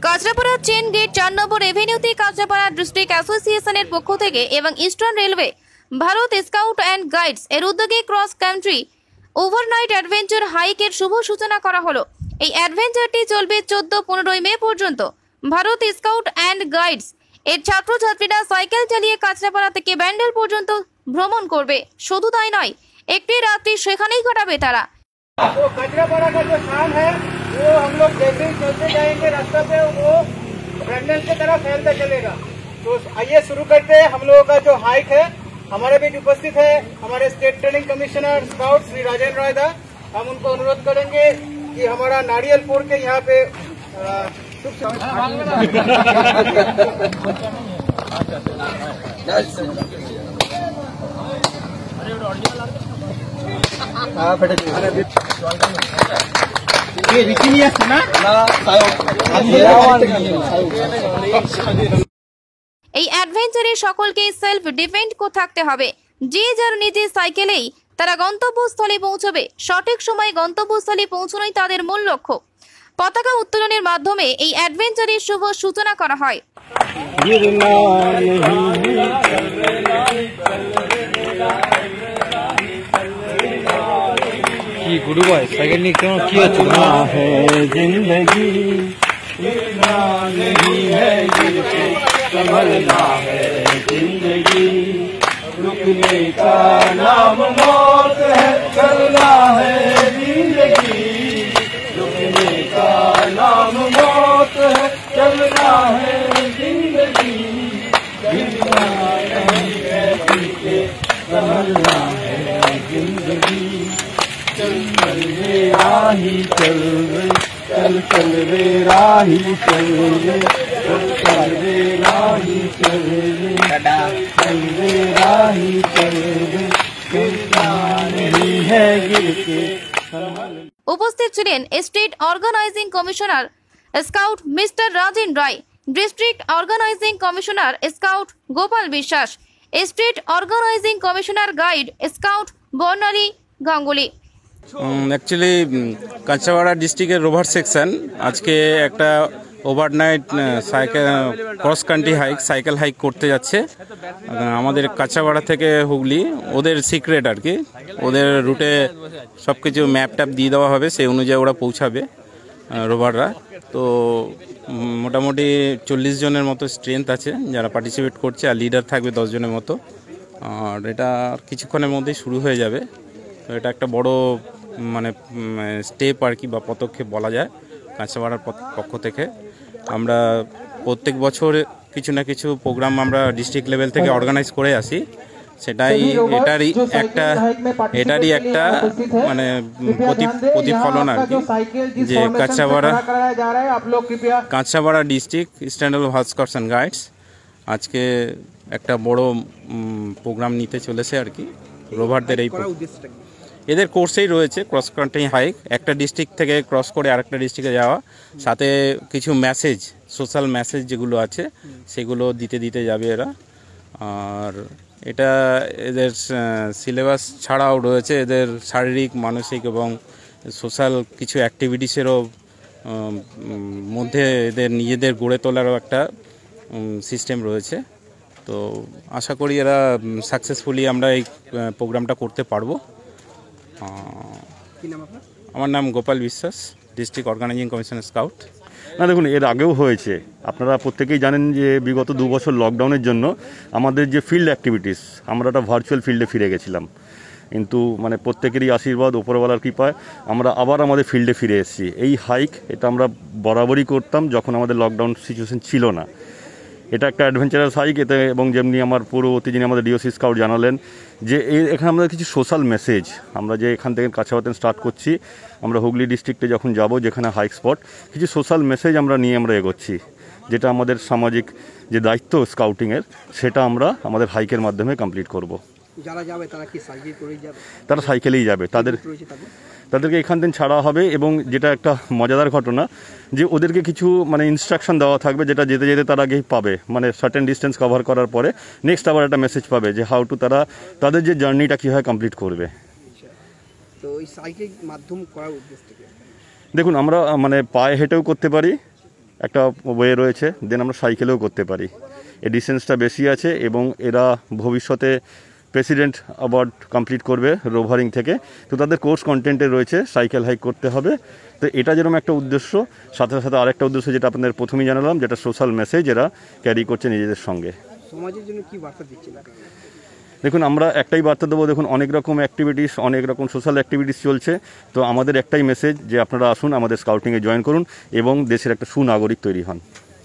Kanchrapara chain gate 4 নম্বর এভিনিউতে Kanchrapara district অ্যাসোসিয়েশনের পক্ষ থেকে এবং eastern railway Bharat scout and guides এর উদ্যোগে ক্রস কান্ট্রি ওভারনাইট অ্যাডভেঞ্চার হাইকের শুভ সূচনা করা হলো। এই অ্যাডভেঞ্চারটি চলবে 14-15 মে পর্যন্ত। ভারত স্কাউট অ্যান্ড গাইডস এর ছাত্রছাত্রীরা সাইকেল চালিয়ে কাঁচরাপাড়া থেকে ব্যান্ডেল পর্যন্ত ভ্রমণ করবে। শুধু তাই নয়, একটি রাত্রি সেখানেই কাটাবে তারা। तो काचरापाड़ा का जो शाम है वो हम लोग जैसे ही चलते जाएंगे रास्ते पे वो ब्रैंडन की तरफ फैलता चलेगा। तो आइए शुरू करते हैं। हम लोगों का जो हाइक है, हमारे बीच उपस्थित है हमारे state training commissioner scout Shri Rajendra Rai दा। हम उनको अनुरोध करेंगे कि हमारा नारियलपुर के यहाँ पे এই অ্যাডভেঞ্চারে সকলকে সেলফ ডিফেন্ড থাকতে হবে। যে যার নিজের সাইকেলেই তারা গন্তব্যস্থলে পৌঁছবে। সঠিক সময়ে গন্তব্যস্থলে পৌঁছানোই তাদের মূল লক্ষ্য। পতাকা উত্তোলনের মাধ্যমে এই অ্যাডভেঞ্চারের শুভ সূচনা করা হয়। गुरु भाई सेकंड क्यों किया चुना है जिंदगी नहीं है संभलना है जिंदगी रुकने का नाम मौत है चलना है जिंदगी रुकने का नाम मौत है चलना है जिंदगी गिरना नहीं है पीछे संभलना है जिंदगी चल चल रे राही चल रे चल चल रे राही चल रे चल रे राही चल रे चल रे राही चल रे गिरना नहीं है गिर के। উপস্থিত ছিলেন state organising commissioner scout mister Rajen Roy, district organising commissioner scout Gopal Biswas, state organising commissioner guide scout Barnali Ganguly. Actually Kanchrapara ডিস্ট্রিক্টের রোভার সেকশন আজকে একটা overnight cycle cross country hike cycle hike করতে যাচ্ছে। আমাদের কাঁচরাপাড়া থেকে হুগলি ওদের সিক্রেট আর কি, ওদের রুটে সব কিছু ম্যাপ ট্যাপ দিয়ে দেওয়া হবে, সেই অনুযায়ী ওরা পৌঁছাবে রোভাররা। তো মোটামুটি 40 জনের মতো স্ট্রেংথ আছে যারা পার্টিসিপেট করছে, আর লিডার থাকবে 10 জনের মতো। আর এটা কিছুক্ষণের মধ্যেই শুরু হয়ে যাবে। তো এটা একটা বড় মানে স্টেপ আর কি বা পদক্ষেপ বলা যায় কাঁচরাপাড়ার পক্ষ থেকে। আমরা প্রত্যেক বছর কিছু না কিছু প্রোগ্রাম আমরা ডিস্ট্রিক্ট লেভেল থেকে অর্গানাইজ করে আসি। সেটাই এটারই একটা মানে প্রতিফলন আর কি, যে Kanchrapara district standard Bharat scouts and guides আজকে একটা বড় প্রোগ্রাম নিতে চলেছে আর কি। রোভারদের এই এদের কোর্সেই রয়েছে ক্রস কান্ট্রি হাইক, একটা ডিস্ট্রিক্ট থেকে ক্রস করে আরেকটা ডিস্ট্রিক্টে যাওয়া, সাথে কিছু মেসেজ সোশ্যাল মেসেজ যেগুলো আছে সেগুলো দিতে যাবে এরা। আর এটা এদের সিলেবাস ছাড়াও রয়েছে এদের শারীরিক মানসিক এবং সোশ্যাল কিছু অ্যাক্টিভিটিসেরও মধ্যে এদের নিজেদের গড়ে তোলারও একটা সিস্টেম রয়েছে। তো আশা করি এরা সাকসেসফুলি আমরা এই প্রোগ্রামটা করতে পারবো। আমার নাম গোপাল বিশ্বাস, ডিস্ট্রিক্ট অর্গানাইজিং কমিশনার স্কাউট। না দেখুন, এর আগেও হয়েছে, আপনারা প্রত্যেকেই জানেন যে বিগত 2 বছর লকডাউনের জন্য আমাদের যে ফিল্ড অ্যাক্টিভিটিস আমরা একটা ভার্চুয়াল ফিল্ডে ফিরে গেছিলাম, কিন্তু মানে প্রত্যেকেরই আশীর্বাদ উপরওয়ালার কৃপায় আমরা আবার আমাদের ফিল্ডে ফিরে এসেছি। এই হাইক এটা আমরা বরাবরই করতাম যখন আমাদের লকডাউন সিচুয়েশন ছিল না। এটা একটা অ্যাডভেঞ্চারাস হাইক এতে, এবং যেমনি আমার পূর্ববর্তী যিনি আমাদের ডিওসি স্কাউট জানালেন যে এখানে আমাদের কিছু সোশ্যাল মেসেজ, আমরা যে এখান থেকে কাছাপাড়া স্টার্ট করছি, আমরা হুগলি ডিস্ট্রিক্টে যখন যাব যেখানে হাইক স্পট, কিছু সোশ্যাল মেসেজ আমরা নিয়ে আমরা এগোচ্ছি, যেটা আমাদের সামাজিক যে দায়িত্ব স্কাউটিংয়ের সেটা আমরা আমাদের হাইকের মাধ্যমে কমপ্লিট করব। যারা যাবে তারা কি সাইকেল করেই যাবে? তারা সাইকেলেই যাবে, তাদেরকে এখান থেকে ছাড়া হবে। এবং যেটা একটা মজাদার ঘটনা যে ওদেরকে কিছু মানে ইনস্ট্রাকশন দেওয়া থাকবে, যেটা যেতে যেতে তারা আগেই পাবে, মানে সার্টেন ডিস্টেন্স কভার করার পরে নেক্সট আবার একটা মেসেজ পাবে যে হাউ টু তারা তাদের যে জার্নিটা কীভাবে কমপ্লিট করবে। তো এই সাইকেল মাধ্যম করার উদ্দেশ্য কি? দেখুন, আমরা মানে পায়ে হেঁটেও করতে পারি, একটা ওয়ে রয়েছে, দেন আমরা সাইকেলেও করতে পারি। এই ডিস্টেন্সটা বেশি আছে এবং এরা ভবিষ্যতে প্রেসিডেন্ট অ্যাওয়ার্ড কমপ্লিট করবে রোভারিং থেকে, তো তাদের কোর্স কন্টেন্টে রয়েছে সাইকেল হাইক করতে হবে। তো এটা যেরকম একটা উদ্দেশ্য, সাথে সাথে আরেকটা উদ্দেশ্য যেটা আপনাদের প্রথমেই জানালাম, যেটা সোশ্যাল মেসেজ এরা ক্যারি করছে নিজেদের সঙ্গে। সমাজের জন্য কি বার্তা দিচ্ছেন? দেখুন, আমরা একটাই বার্তা দেবো, দেখুন অনেক রকম অ্যাক্টিভিটিস, অনেক রকম সোশ্যাল অ্যাক্টিভিটিস চলছে, তো আমাদের একটাই মেসেজ যে আপনারা আসুন, আমাদের স্কাউটিংয়ে জয়েন করুন এবং দেশের একটা সুনাগরিক তৈরি হন।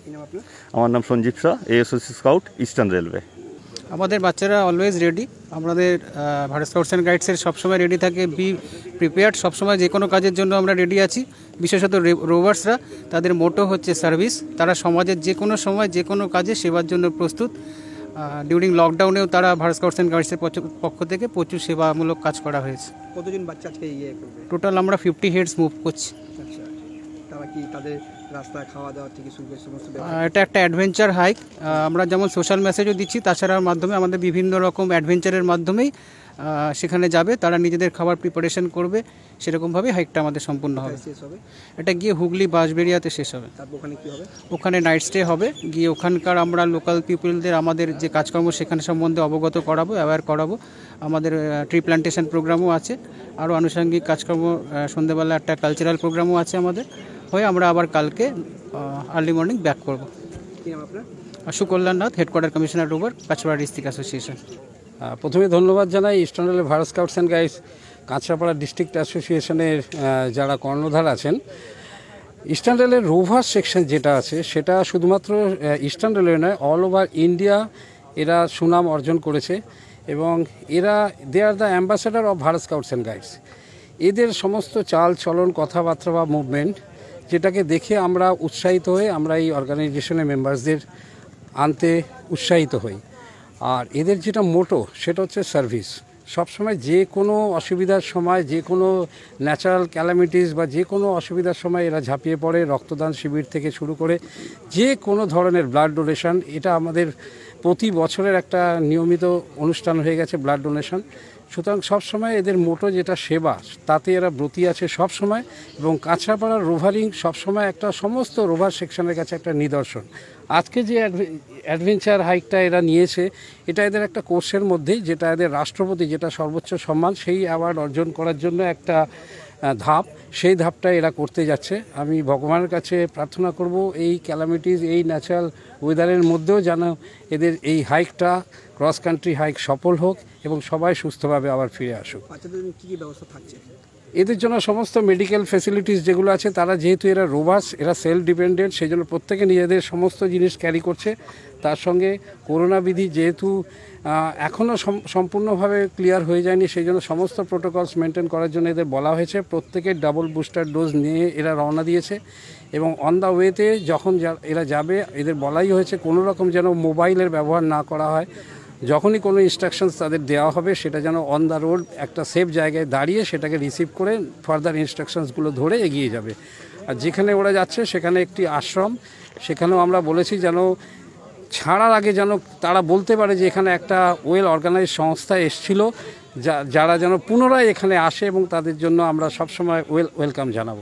আমার নাম Sanjeev Shah, ASOC scout, Eastern Railway. আমাদের বাচ্চারা অলওয়েজ রেডি, আমাদের ভারত স্কাউটস অ্যান্ড গাইডসের সবসময় রেডি থাকে, বি প্রিপেয়ার্ড, সবসময় যে কোনো কাজের জন্য আমরা রেডি আছি। বিশেষত রোভার্সরা, তাদের মোটো হচ্ছে সার্ভিস, তারা সমাজের যে কোনো সময় যে কোনো কাজে সেবার জন্য প্রস্তুত। ডিউরিং লকডাউনেও তারা ভারত স্কাউটস অ্যান্ড গাইডসের পক্ষ থেকে প্রচুর সেবামূলক কাজ করা হয়েছে। কতজন বাচ্চা আজকে করবে? টোটাল আমরা 50 হেডস মুভ করছি। আচ্ছা, তারা কি তাদের রাস্তায় খাওয়া দাওয়া থেকে শুরু করে সমস্ত? এটা একটা অ্যাডভেঞ্চার হাইক, আমরা যেমন সোশ্যাল মেসেজও দিচ্ছি, তাছাড়ার মাধ্যমে আমাদের বিভিন্ন রকম অ্যাডভেঞ্চারের মাধ্যমেই সেখানে যাবে, তারা নিজেদের খাবার প্রিপারেশন করবে, সেরকমভাবে হাইকটা আমাদের সম্পূর্ণ হবে। এটা গিয়ে হুগলি বাঁশবেড়িয়াতে শেষ হবে। ওখানে কি হবে? ওখানে নাইট স্টে হবে, গিয়ে ওখানকার আমরা লোকাল পিপলদের আমাদের যে কাজকর্ম সেখানে সম্বন্ধে অবগত করাবো, অ্যাওয়্যার করাবো। আমাদের ট্রি প্ল্যান্টেশন প্রোগ্রামও আছে, আরও আনুষঙ্গিক কাজকর্ম, সন্ধ্যেবেলা একটা কালচারাল প্রোগ্রামও আছে আমাদের। হয়ে আমরা আবার কালকে আর্লি মর্নিং ব্যাক করবো। Sukalyan Nath, headquarter commissioner rover, কাছড়া ডিস্ট্রিক্ট অ্যাসোসিয়েশন। প্রথমে ধন্যবাদ জানাই Eastern railway Bharat scouts and guides Kanchrapara district অ্যাসোসিয়েশনের যারা কর্ণধার আছেন। ইস্টার্ন রেলের রোভার সেকশন যেটা আছে সেটা শুধুমাত্র ইস্টার্ন রেলওয়ে নয়, অল ওভার ইন্ডিয়া এরা সুনাম অর্জন করেছে এবং এরা they are the ambassador of Bharat scouts and guides. এদের সমস্ত চাল চলন, কথাবার্তা বা মুভমেন্ট যেটাকে দেখে আমরা উৎসাহিত হয়ে আমরা এই অর্গানাইজেশনের মেম্বারসদের আনতে উৎসাহিত হই। আর এদের যেটা মোটো সেটা হচ্ছে সার্ভিস। সবসময় যে কোনো অসুবিধার সময়, যে কোনো ন্যাচারাল ক্যালামিটিস বা যে কোনো অসুবিধার সময় এরা ঝাঁপিয়ে পড়ে। রক্তদান শিবির থেকে শুরু করে যে কোনো ধরনের ব্লাড ডোনেশন, এটা আমাদের প্রতি বছরের একটা নিয়মিত অনুষ্ঠান হয়ে গেছে ব্লাড ডোনেশন। সুতরাং সবসময় এদের মোটো যেটা সেবা, তাতে এরা ব্রতী আছে সবসময়। এবং কাঁচরাপাড়ার রোভারিং সবসময় একটা সমস্ত রোভার সেকশনের কাছে একটা নিদর্শন। আজকে যে অ্যাডভেঞ্চার হাইকটা এরা নিয়েছে, এটা এদের একটা কোর্সের মধ্যেই, যেটা এদের রাষ্ট্রপতি, যেটা সর্বোচ্চ সম্মান, সেই অ্যাওয়ার্ড অর্জন করার জন্য একটা ধাপ, সেই ধাপটা এরা করতে যাচ্ছে। আমি ভগবানের কাছে প্রার্থনা করব এই ক্যালামিটিস, এই ন্যাচারাল ওয়েদারের মধ্যেও যেন এদের এই হাইকটা, ক্রস কান্ট্রি হাইক সফল হোক এবং সবাই সুস্থভাবে আবার ফিরে আসুক। কী কী ব্যবস্থা থাকছে এদের জন্য? সমস্ত মেডিকেল ফেসিলিটিস যেগুলো আছে, তারা যেহেতু এরা রোভার্স, এরা সেলফ ডিপেন্ডেন্ট, সেই জন্য প্রত্যেকে নিজেদের সমস্ত জিনিস ক্যারি করছে। তার সঙ্গে করোনা বিধি যেহেতু এখনও সম্পূর্ণভাবে ক্লিয়ার হয়ে যায়নি, সেই জন্য সমস্ত প্রোটোকলস মেনটেন করার জন্য এদের বলা হয়েছে। প্রত্যেকের ডাবল বুস্টার ডোজ নিয়ে এরা রওনা দিয়েছে এবং অন দ্য ওয়েতে যখন এরা যাবে, এদের বলাই হয়েছে কোনো রকম যেন মোবাইলের ব্যবহার না করা হয়। যখনই কোনো ইনস্ট্রাকশনস তাদের দেওয়া হবে, সেটা যেন অন দ্য রোড একটা সেফ জায়গায় দাঁড়িয়ে সেটাকে রিসিভ করে ফার্দার ইনস্ট্রাকশনসগুলো ধরে এগিয়ে যাবে। আর যেখানে ওরা যাচ্ছে সেখানে একটি আশ্রম, সেখানেও আমরা বলেছি যেন ছাড়ার আগে যেন তারা বলতে পারে যে এখানে একটা ওয়েল অর্গানাইজ সংস্থা এসেছিল, যারা যেন পুনরায় এখানে আসে এবং তাদের জন্য আমরা সবসময় ওয়েলকাম জানাবো।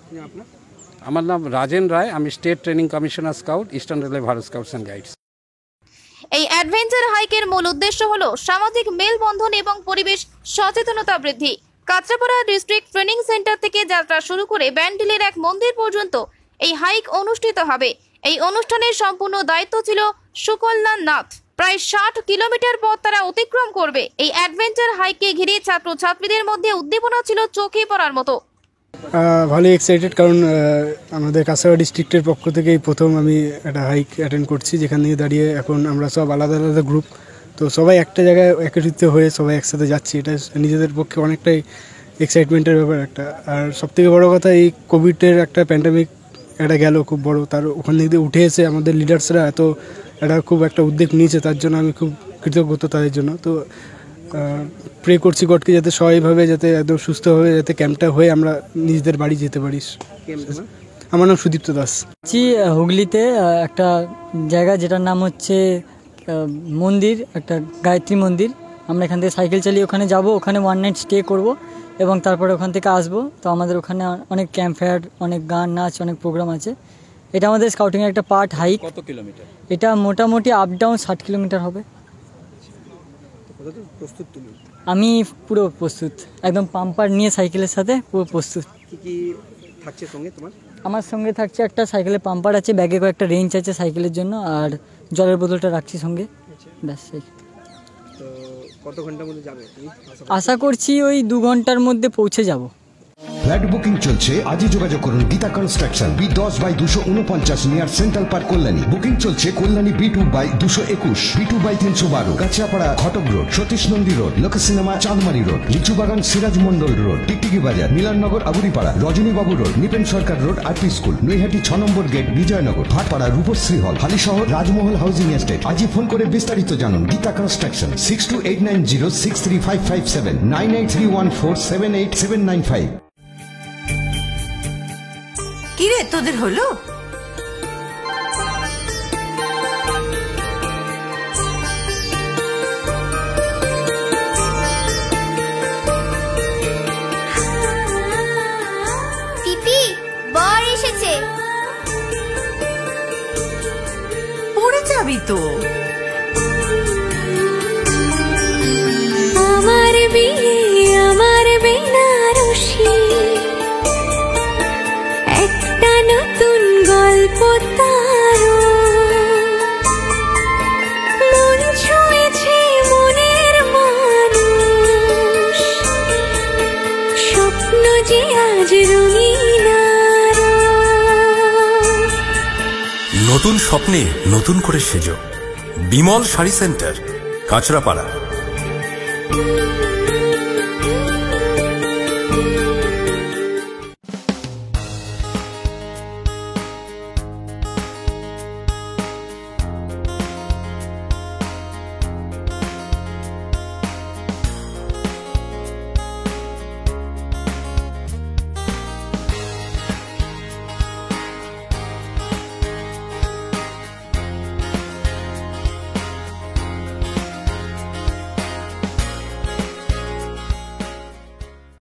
আমার নাম রাজেন রায়, আমি state training commissioner scout, Eastern railway Bharat scouts and guides. এই অ্যাডভেঞ্চার হাইকের মূল উদ্দেশ্য হলো সামাজিক মেলবন্ধন এবং পরিবেশ সচেতনতা বৃদ্ধি। কাঁচরাপাড়া ডিস্ট্রিক্ট ট্রেনিং সেন্টার থেকে যাত্রা শুরু করে ব্যান্ডেলের এক মন্দির পর্যন্ত এই হাইক অনুষ্ঠিত হবে। এই অনুষ্ঠানের সম্পূর্ণ দায়িত্ব ছিল সুকল্যাণ নাথ। প্রায় 60 কিলোমিটার পথ তারা অতিক্রম করবে। এই অ্যাডভেঞ্চার হাইককে ঘিরে ছাত্রছাত্রীদের মধ্যে উদ্দীপনা ছিল চোখে পড়ার মতো। ভালোই এক্সাইটেড, কারণ আমাদের কাঁচরাপাড়া ডিস্ট্রিক্টের পক্ষ থেকে এই প্রথম আমি একটা হাইক অ্যাটেন্ড করছি, যেখান থেকে দাঁড়িয়ে এখন আমরা সব আলাদা আলাদা গ্রুপ, তো সবাই একটা জায়গায় একত্রিত হয়ে সবাই একসাথে যাচ্ছি। এটা নিজেদের পক্ষে অনেকটাই এক্সাইটমেন্টের ব্যাপার একটা। আর সবথেকে বড় কথা, এই কোভিডের একটা প্যান্ডামিক এটা গেল খুব বড়, তার ওখান থেকে উঠে এসে আমাদের লিডার্সরা এত খুব একটা উদ্যোগ নিয়েছে, তার জন্য আমি খুব কৃতজ্ঞতা তাদের জন্য। তো প্রে করছি গডকে যাতে সবাইভাবে, যাতে একদম সুস্থভাবে যাতে ক্যাম্পটা হয়ে আমরা নিজেদের বাড়ি যেতে পারি। আমার নাম সুদীপ্ত দাস। হুগলিতে একটা জায়গা যেটার নাম হচ্ছে মন্দির, একটা গায়ত্রী মন্দির। আমরা এখান থেকে সাইকেল চালিয়ে ওখানে যাব, ওখানে 1 নাইট স্টে করব এবং তারপরে ওখান থেকে আসবো। তো আমাদের ওখানে অনেক ক্যাম্প ফায়ার, অনেক গান নাচ, অনেক প্রোগ্রাম আছে। এটা আমাদের স্কাউটিংয়ের একটা পার্ট হাইক। কত কিলোমিটার? এটা মোটামুটি আপ ডাউন 60 কিলোমিটার হবে। প্রস্তুত তুমি? আমি পুরো প্রস্তুত, একদম পাম্পার নিয়ে সাইকেলের সাথে পুরো প্রস্তুত। কি কি থাকছে সঙ্গে তোমার? আমার সঙ্গে থাকছে একটা সাইকেলের পাম্পার আছে, ব্যাগে কয়েকটা রেঞ্জ আছে সাইকেলের জন্য, আর জলের বোতলটা রাখছি সঙ্গে, ব্যাস। তো কত ঘন্টার মধ্যে যাবে? আশা করছি ওই 2 ঘন্টার মধ্যে পৌঁছে যাব। ফ্ল্যাট বুকিং চলছে, আজই যোগাযোগ করুন Geeta construction, B10/249 near central park, Kalyani. Booking চলছে Kalyani B2/221, B2/312, Kachhiapara Ghatak road, Satish Nandi road, Lok cinema Chandmari road, Lichubagan Siraj Mandal road, Tiktiki Bazar, Milannagar Aburipara, Rajanibabu road, Nipen Sarkar road, RP school, Naihati 6 number gate, Bijoynagar, Bhatpara Rupashree hall, Halisahar Rajmahal housing estate. আজই ফোন করে বিস্তারিত জানুন। গীতা কনস্ট্রাকশন 6289063557, 9831478795। কি রে তোদের হলো? পিপি, বর এসেছে। পড়ে যাবি তো। আমার বিয়ে, আমার বেনারসি, একটা নতুন গল্প তার, মন ছুঁয়েছে মনের মানুষ, স্বপ্ন যে আজ রঙিন। নতুন স্বপ্নে নতুন করে সেজো। বিমল শাড়ি সেন্টার, কাঁচরাপাড়া।